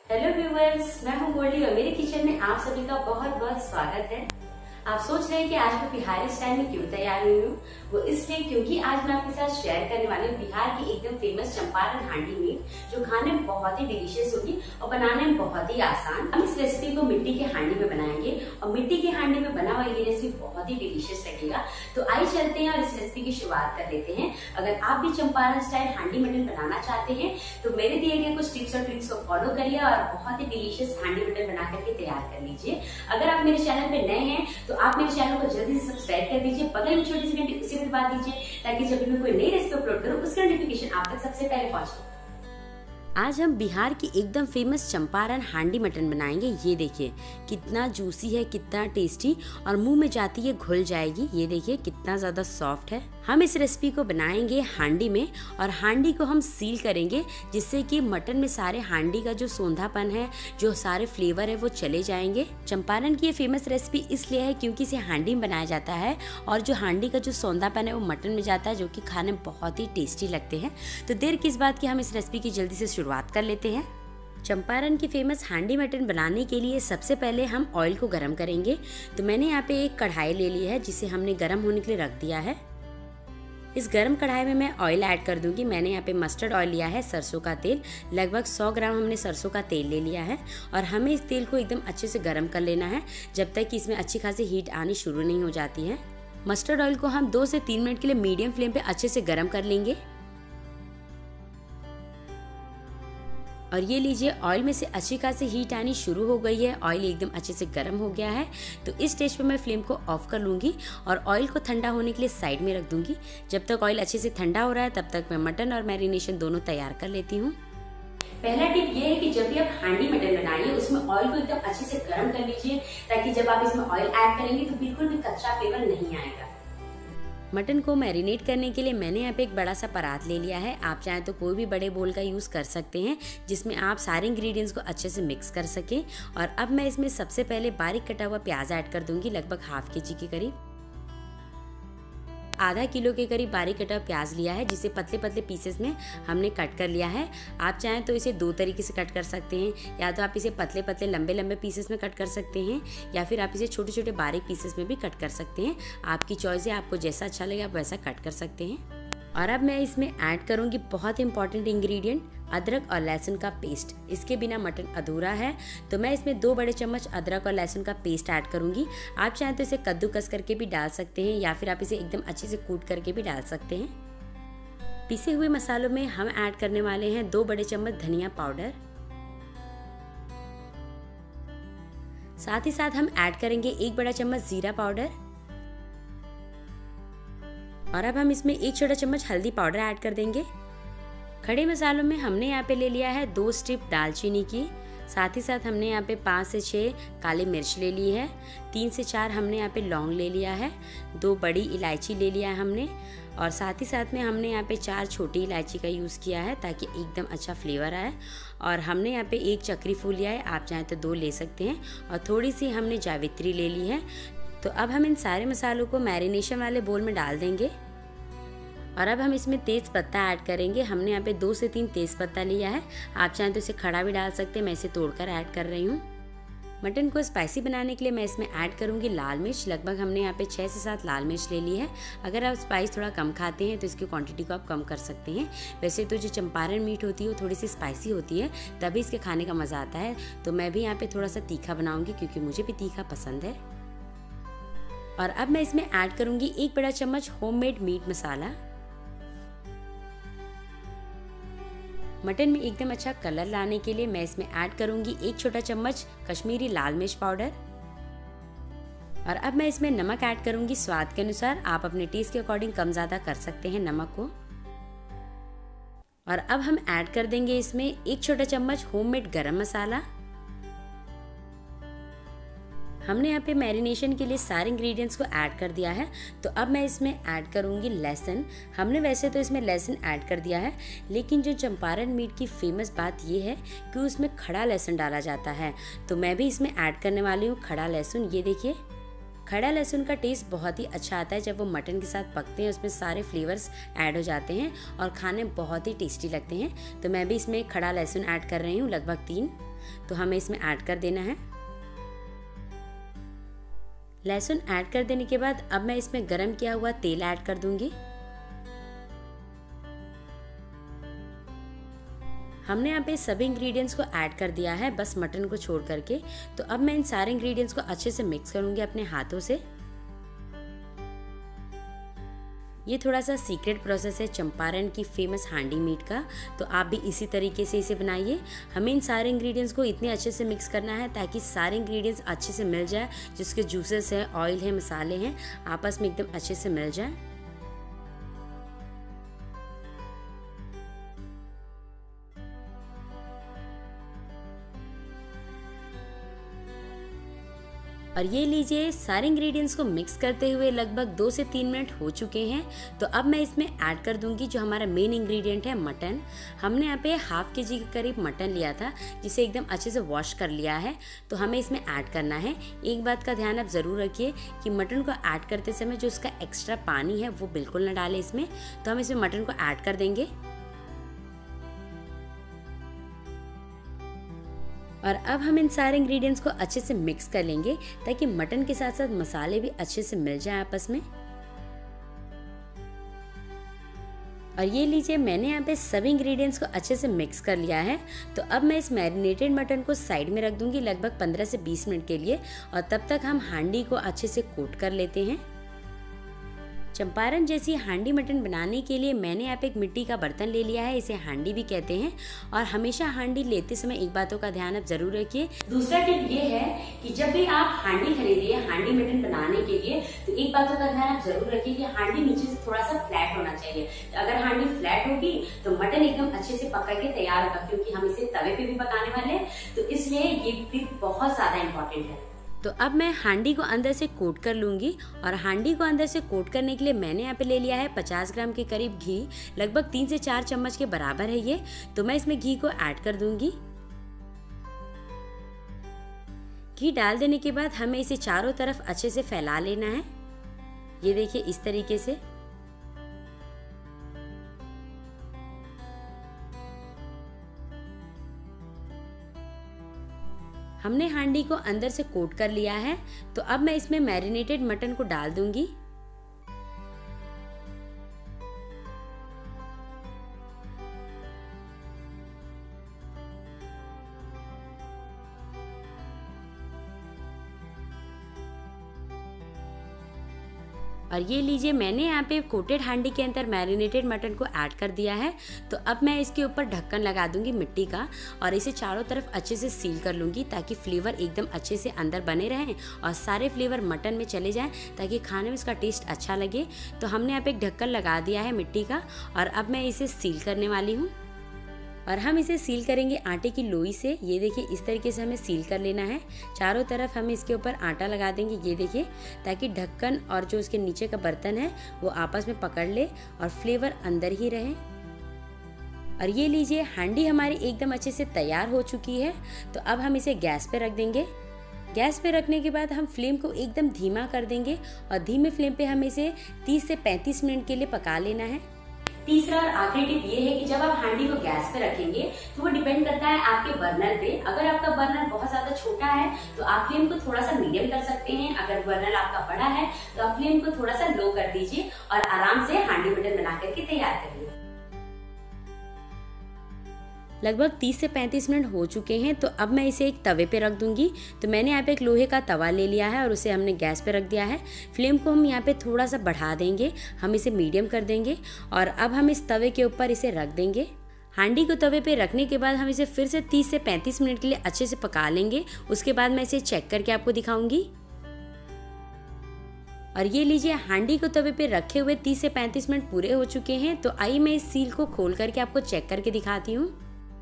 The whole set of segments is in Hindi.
हेलो व्यूअर्स, मैं हूं गोल्डी और मेरे किचन में आप सभी का बहुत बहुत स्वागत है। आप सोच रहे हैं कि आज मैं बिहारी स्टाइल में क्यों तैयार हुई हूँ। वो इसलिए क्योंकि आज मैं आपके साथ शेयर करने वाली हूँ बिहार की एकदम फेमस चंपारण हांडी मीट, जो खाने में बहुत ही डिलीशियस होगी और बनाने में बहुत ही आसान। हम इस रेसिपी को मिट्टी के हांडी में बनाएंगे और मिट्टी के हांडी में बना हुआ ये रेसिपी बहुत ही डिलीशियस लगेगा। तो आइए चलते हैं और इस रेसिपी की शुरुआत कर लेते हैं। अगर आप भी चंपारण स्टाइल हांडी मटन बनाना चाहते हैं तो मेरे दिए गए कुछ टिप्स और ट्रिक्स को फॉलो करिए और बहुत ही डिलीशियस हांडी मटन बना करके तैयार कर लीजिए। अगर आप मेरे चैनल पे नए हैं तो आप मेरे चैनल को जल्दी से सब्सक्राइब कर दीजिए, बगल में छोटी सी घंटी उसी पर दबा दीजिए ताकि जब भी मैं कोई नई रेसिपी अपलोड करूं उसका नोटिफिकेशन आप तक सबसे पहले पहुंचे। आज हम बिहार की एकदम फेमस चंपारण हांडी मटन बनाएंगे। ये देखिए कितना जूसी है, कितना टेस्टी और मुंह में जाती है घुल जाएगी। ये देखिए कितना ज्यादा सॉफ्ट है। हम इस रेसिपी को बनाएंगे हांडी में और हांडी को हम सील करेंगे जिससे कि मटन में सारे हांडी का जो सोंधापन है, जो सारे फ्लेवर है वो चले जाएंगे। चंपारण की ये फेमस रेसिपी इसलिए है क्योंकि इसे हांडी में बनाया जाता है और जो हांडी का जो सोंधापन है वो मटन में जाता है, जो कि खाने में बहुत ही टेस्टी लगते हैं। तो देर किस बात की, हम इस रेसिपी की जल्दी से शुरुआत कर लेते हैं। चंपारण की फेमस हांडी मटन बनाने के लिए सबसे पहले हम ऑयल को गरम करेंगे। तो मैंने यहाँ पे एक कढ़ाई ले ली है जिसे हमने गरम होने के लिए रख दिया है। इस गरम कढ़ाई में मैं ऑयल ऐड कर दूंगी। मैंने यहाँ पे मस्टर्ड ऑयल लिया है, सरसों का तेल, लगभग 100 ग्राम हमने सरसों का तेल ले लिया है और हमें इस तेल को एकदम अच्छे से गरम कर लेना है जब तक कि इसमें अच्छी खासी हीट आनी शुरू नहीं हो जाती है। मस्टर्ड ऑयल को हम 2 से 3 मिनट के लिए मीडियम फ्लेम पे अच्छे से गरम कर लेंगे। और ये लीजिए ऑयल में से अच्छी खासी हीट आनी शुरू हो गई है, ऑयल एकदम अच्छे से गर्म हो गया है। तो इस स्टेज पे मैं फ्लेम को ऑफ कर लूँगी और ऑयल को ठंडा होने के लिए साइड में रख दूँगी। जब तक ऑयल अच्छे से ठंडा हो रहा है तब तक मैं मटन और मैरिनेशन दोनों तैयार कर लेती हूँ। पहला टिप ये है कि जब भी आप हांडी मटन बनाइए उसमें ऑयल को एकदम अच्छे से गर्म कर लीजिए ताकि जब आप इसमें ऑयल ऐड करेंगे तो बिल्कुल भी कच्चा फ्लेवर नहीं आएगा। मटन को मैरिनेट करने के लिए मैंने यहाँ पे एक बड़ा सा परात ले लिया है। आप चाहें तो कोई भी बड़े बोल का यूज़ कर सकते हैं जिसमें आप सारे इंग्रेडिएंट्स को अच्छे से मिक्स कर सकें। और अब मैं इसमें सबसे पहले बारीक कटा हुआ प्याज ऐड कर दूंगी, लगभग ½ kg के करीब। आधा किलो के करीब बारीक कटा प्याज लिया है जिसे पतले पतले पीसेस में हमने कट कर लिया है। आप चाहें तो इसे 2 तरीके से कट कर सकते हैं, या तो आप इसे पतले पतले लंबे लंबे पीसेस में कट कर सकते हैं या फिर आप इसे छोटे छोटे बारीक पीसेस में भी कट कर सकते हैं। आपकी चॉइस है, आपको जैसा अच्छा लगे आप वैसा कट कर सकते हैं। और अब मैं इसमें ऐड करूंगी बहुत इंपॉर्टेंट इंग्रेडिएंट, अदरक और लहसुन का पेस्ट। इसके बिना मटन अधूरा है। तो मैं इसमें 2 बड़े चम्मच अदरक और लहसुन का पेस्ट ऐड करूंगी। आप चाहें तो इसे कद्दूकस करके भी डाल सकते हैं या फिर आप इसे एकदम अच्छे से कूट करके भी डाल सकते हैं। पिसे हुए मसालों में हम ऐड करने वाले हैं 2 बड़े चम्मच धनिया पाउडर, साथ ही साथ हम ऐड करेंगे 1 बड़ा चम्मच जीरा पाउडर और अब हम इसमें 1 छोटा चम्मच हल्दी पाउडर ऐड कर देंगे। खड़े मसालों में हमने यहाँ पे ले लिया है 2 स्ट्रिप दालचीनी की, साथ ही साथ हमने यहाँ पे 5 से 6 काली मिर्च ले ली है, 3 से 4 हमने यहाँ पे लौंग ले लिया है, 2 बड़ी इलायची ले लिया है हमने, और साथ ही साथ में हमने यहाँ पे 4 छोटी इलायची का यूज़ किया है ताकि एकदम अच्छा फ्लेवर आए। और हमने यहाँ पे 1 चक्री फूल लिया है, आप चाहें तो 2 ले सकते हैं, और थोड़ी सी हमने जावित्री ले ली है। तो अब हम इन सारे मसालों को मैरिनेशन वाले बोल में डाल देंगे और अब हम इसमें तेज पत्ता ऐड करेंगे। हमने यहाँ पे 2 से 3 तेज पत्ता लिया है, आप चाहें तो इसे खड़ा भी डाल सकते हैं, मैं इसे तोड़कर ऐड कर रही हूँ। मटन को स्पाइसी बनाने के लिए मैं इसमें ऐड करूँगी लाल मिर्च, लगभग हमने यहाँ पे 6 से 7 लाल मिर्च ले ली है। अगर आप स्पाइस थोड़ा कम खाते हैं तो इसकी क्वांटिटी को आप कम कर सकते हैं। वैसे तो जो चंपारण मीट होती है वो थोड़ी सी स्पाइसी होती है, तभी इसके खाने का मज़ा आता है। तो मैं भी यहाँ पे थोड़ा सा तीखा बनाऊँगी क्योंकि मुझे भी तीखा पसंद है। और अब मैं इसमें ऐड करूँगी 1 बड़ा चम्मच होममेड मीट मसाला। मटन में एकदम अच्छा कलर लाने के लिए मैं इसमें ऐड करूंगी 1 छोटा चम्मच कश्मीरी लाल मिर्च पाउडर। और अब मैं इसमें नमक ऐड करूंगी स्वाद के अनुसार, आप अपने टेस्ट के अकॉर्डिंग कम ज़्यादा कर सकते हैं नमक को। और अब हम ऐड कर देंगे इसमें 1 छोटा चम्मच होममेड गरम मसाला। हमने यहाँ पे मैरिनेशन के लिए सारे इंग्रेडिएंट्स को ऐड कर दिया है। तो अब मैं इसमें ऐड करूँगी लहसुन। हमने वैसे तो इसमें लहसुन ऐड कर दिया है, लेकिन जो चंपारण मीट की फेमस बात ये है कि उसमें खड़ा लहसुन डाला जाता है। तो मैं भी इसमें ऐड करने वाली हूँ खड़ा लहसुन। ये देखिए, खड़ा लहसुन का टेस्ट बहुत ही अच्छा आता है जब वो मटन के साथ पकते हैं, उसमें सारे फ्लेवर्स ऐड हो जाते हैं और खाने बहुत ही टेस्टी लगते हैं। तो मैं भी इसमें खड़ा लहसुन ऐड कर रही हूँ, लगभग 3। तो हमें इसमें ऐड कर देना है। लहसुन ऐड कर देने के बाद अब मैं इसमें गरम किया हुआ तेल ऐड कर दूंगी। हमने यहाँ पे सभी इंग्रेडिएंट्स को ऐड कर दिया है, बस मटन को छोड़ करके। तो अब मैं इन सारे इंग्रेडिएंट्स को अच्छे से मिक्स करूंगी अपने हाथों से। ये थोड़ा सा सीक्रेट प्रोसेस है चंपारण की फेमस हांडी मीट का, तो आप भी इसी तरीके से इसे बनाइए। हमें इन सारे इंग्रेडिएंट्स को इतने अच्छे से मिक्स करना है ताकि सारे इंग्रेडिएंट्स अच्छे से मिल जाए, जिसके जूसेस है, ऑयल है, मसाले हैं, आपस में एकदम अच्छे से मिल जाए। और ये लीजिए, सारे इंग्रेडिएंट्स को मिक्स करते हुए लगभग 2 से 3 मिनट हो चुके हैं। तो अब मैं इसमें ऐड कर दूंगी जो हमारा मेन इंग्रेडिएंट है, मटन। हमने यहाँ पे ½ kg के करीब मटन लिया था, जिसे एकदम अच्छे से वॉश कर लिया है। तो हमें इसमें ऐड करना है। एक बात का ध्यान आप ज़रूर रखिए कि मटन को ऐड करते समय जो उसका एक्स्ट्रा पानी है वो बिल्कुल न डालें इसमें। तो हम इसमें मटन को ऐड कर देंगे और अब हम इन सारे इंग्रेडिएंट्स को अच्छे से मिक्स कर लेंगे ताकि मटन के साथ साथ मसाले भी अच्छे से मिल जाएं आपस में। और ये लीजिए, मैंने यहाँ पे सभी इंग्रेडिएंट्स को अच्छे से मिक्स कर लिया है। तो अब मैं इस मैरिनेटेड मटन को साइड में रख दूंगी लगभग 15 से 20 मिनट के लिए, और तब तक हम हांडी को अच्छे से कोट कर लेते हैं। चंपारण जैसी हांडी मटन बनाने के लिए मैंने यहाँ पे एक मिट्टी का बर्तन ले लिया है, इसे हांडी भी कहते हैं। और हमेशा हांडी लेते समय एक बातों का ध्यान आप जरूर रखिए। दूसरा टिप ये है कि जब भी आप हांडी खरीदिए हांडी मटन बनाने के लिए, तो एक बातों का ध्यान आप जरूर रखिए कि हांडी नीचे से थोड़ा सा फ्लैट होना चाहिए। अगर हांडी फ्लैट होगी तो मटन एकदम अच्छे से पक के तैयार होगा, क्योंकि हम इसे तवे पे भी पकाने वाले हैं। तो इसलिए ये टिप बहुत ज्यादा इम्पोर्टेंट है। तो अब मैं हांडी को अंदर से कोट कर लूंगी, और हांडी को अंदर से कोट करने के लिए मैंने यहाँ पे ले लिया है 50 ग्राम के करीब घी, लगभग 3 से 4 चम्मच के बराबर है ये। तो मैं इसमें घी को ऐड कर दूंगी। घी डाल देने के बाद हमें इसे चारों तरफ अच्छे से फैला लेना है। ये देखिए, इस तरीके से। हमने हांडी को अंदर से कोट कर लिया है। तो अब मैं इसमें मैरिनेटेड मटन को डाल दूंगी। और ये लीजिए, मैंने यहाँ पे कोटेड हांडी के अंदर मैरिनेटेड मटन को ऐड कर दिया है। तो अब मैं इसके ऊपर ढक्कन लगा दूंगी मिट्टी का, और इसे चारों तरफ अच्छे से सील कर लूंगी ताकि फ्लेवर एकदम अच्छे से अंदर बने रहें और सारे फ्लेवर मटन में चले जाएं, ताकि खाने में इसका टेस्ट अच्छा लगे। तो हमने यहाँ पे एक ढक्कन लगा दिया है मिट्टी का, और अब मैं इसे सील करने वाली हूँ। और हम इसे सील करेंगे आटे की लोई से। ये देखिए, इस तरीके से हमें सील कर लेना है। चारों तरफ हम इसके ऊपर आटा लगा देंगे, ये देखिए, ताकि ढक्कन और जो उसके नीचे का बर्तन है वो आपस में पकड़ ले और फ्लेवर अंदर ही रहे। और ये लीजिए, हांडी हमारी एकदम अच्छे से तैयार हो चुकी है। तो अब हम इसे गैस पे रख देंगे। गैस पे रखने के बाद हम फ्लेम को एकदम धीमा कर देंगे, और धीमे फ्लेम पे हम इसे 30 से 35 मिनट के लिए पका लेना है। तीसरा और आखिरी टिप ये है कि जब आप हांडी को गैस पे रखेंगे तो वो डिपेंड करता है आपके बर्नर पे। अगर आपका बर्नर बहुत ज्यादा छोटा है तो आप फ्लेम को थोड़ा सा मीडियम कर सकते हैं। अगर बर्नर आपका बड़ा है तो आप फ्लेम को थोड़ा सा लो कर दीजिए और आराम से हांडी मटन बना करके तैयार करिए। लगभग 30 से 35 मिनट हो चुके हैं। तो अब मैं इसे एक तवे पे रख दूंगी। तो मैंने यहाँ पे एक लोहे का तवा ले लिया है और उसे हमने गैस पे रख दिया है। फ्लेम को हम यहाँ पे थोड़ा सा बढ़ा देंगे, हम इसे मीडियम कर देंगे, और अब हम इस तवे के ऊपर इसे रख देंगे। हांडी को तवे पे रखने के बाद हम इसे फिर से 30 से 35 मिनट के लिए अच्छे से पका लेंगे। उसके बाद मैं इसे चेक करके आपको दिखाऊंगी। और ये लीजिए, हांडी को तवे पे रखे हुए 30 से 35 मिनट पूरे हो चुके हैं। तो आइए मैं इस सील को खोल करके आपको चेक करके दिखाती हूँ।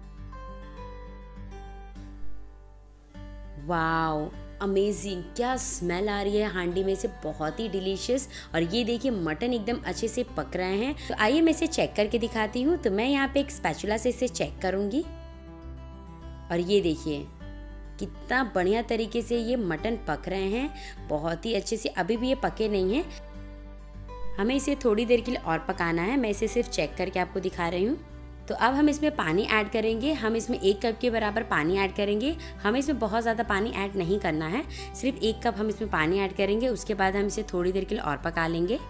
वाओ, अमेजिंग, क्या स्मेल आ रही है हांडी में से, बहुत ही डिलीशियस। और ये देखिए, मटन एकदम अच्छे से पक रहे हैं। तो आइए मैं इसे चेक करके दिखाती हूँ। तो मैं यहाँ पे एक स्पैचुला से इसे चेक करूंगी, और ये देखिए कितना बढ़िया तरीके से ये मटन पक रहे हैं, बहुत ही अच्छे से। अभी भी ये पके नहीं हैं, हमें इसे थोड़ी देर के लिए और पकाना है। मैं इसे सिर्फ चेक करके आपको दिखा रही हूँ। तो अब हम इसमें पानी ऐड करेंगे। हम इसमें 1 कप के बराबर पानी ऐड करेंगे। हमें इसमें बहुत ज़्यादा पानी ऐड नहीं करना है, सिर्फ 1 कप हम इसमें पानी ऐड करेंगे। उसके बाद हम इसे थोड़ी देर के लिए और पका लेंगे।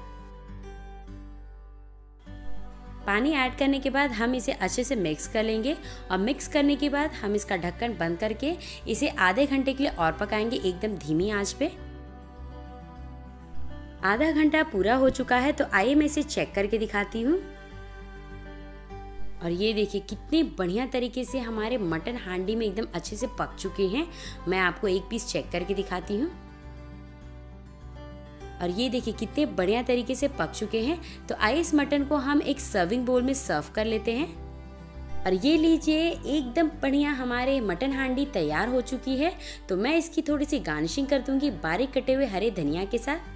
पानी ऐड करने के बाद हम इसे अच्छे से मिक्स कर लेंगे और मिक्स करने के बाद हम इसका ढक्कन बंद करके इसे आधे घंटे के लिए और पकाएंगे एकदम धीमी आंच पे। आधा घंटा पूरा हो चुका है, तो आइए मैं इसे चेक करके दिखाती हूँ। और ये देखिए कितने बढ़िया तरीके से हमारे मटन हांडी में एकदम अच्छे से पक चुके हैं। मैं आपको एक पीस चेक करके दिखाती हूँ। और ये देखिए कितने बढ़िया तरीके से पक चुके हैं। तो आइए इस मटन को हम एक सर्विंग बोल में सर्व कर लेते हैं। और ये लीजिए एकदम बढ़िया हमारे मटन हांडी तैयार हो चुकी है। तो मैं इसकी थोड़ी सी गार्निशिंग कर दूंगी बारीक कटे हुए हरे धनिया के साथ।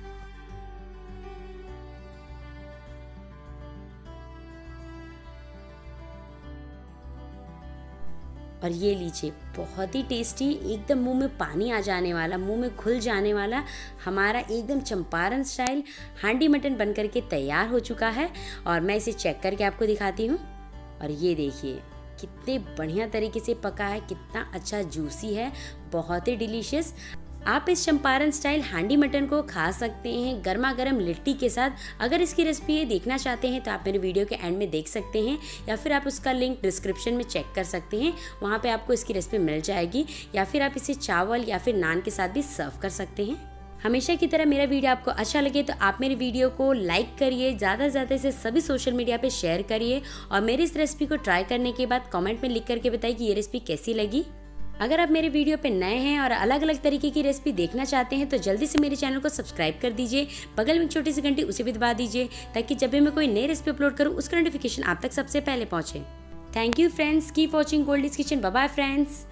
और ये लीजिए बहुत ही टेस्टी, एकदम मुंह में पानी आ जाने वाला, मुंह में घुल जाने वाला हमारा एकदम चंपारण स्टाइल हांडी मटन बन करके तैयार हो चुका है। और मैं इसे चेक करके आपको दिखाती हूँ। और ये देखिए कितने बढ़िया तरीके से पका है, कितना अच्छा जूसी है, बहुत ही डिलीशियस। आप इस चंपारण स्टाइल हांडी मटन को खा सकते हैं गर्मा गर्म लिट्टी के साथ। अगर इसकी रेसिपी देखना चाहते हैं तो आप मेरे वीडियो के एंड में देख सकते हैं, या फिर आप उसका लिंक डिस्क्रिप्शन में चेक कर सकते हैं, वहाँ पे आपको इसकी रेसिपी मिल जाएगी। या फिर आप इसे चावल या फिर नान के साथ भी सर्व कर सकते हैं। हमेशा की तरह मेरा वीडियो आपको अच्छा लगे तो आप मेरे वीडियो को लाइक करिए, ज़्यादा से ज़्यादा इसे सभी सोशल मीडिया पे शेयर करिए। और मेरी इस रेसिपी को ट्राई करने के बाद कमेंट में लिख करके बताइए कि ये रेसिपी कैसी लगी। अगर आप मेरे वीडियो पे नए हैं और अलग अलग तरीके की रेसिपी देखना चाहते हैं तो जल्दी से मेरे चैनल को सब्सक्राइब कर दीजिए। बगल में एक छोटी सी घंटी उसे भी दबा दीजिए, ताकि जब भी मैं कोई नई रेसिपी अपलोड करूँ उसका नोटिफिकेशन आप तक सबसे पहले पहुंचे। Thank you friends, keep watching Goldie's kitchen. Bye bye friends.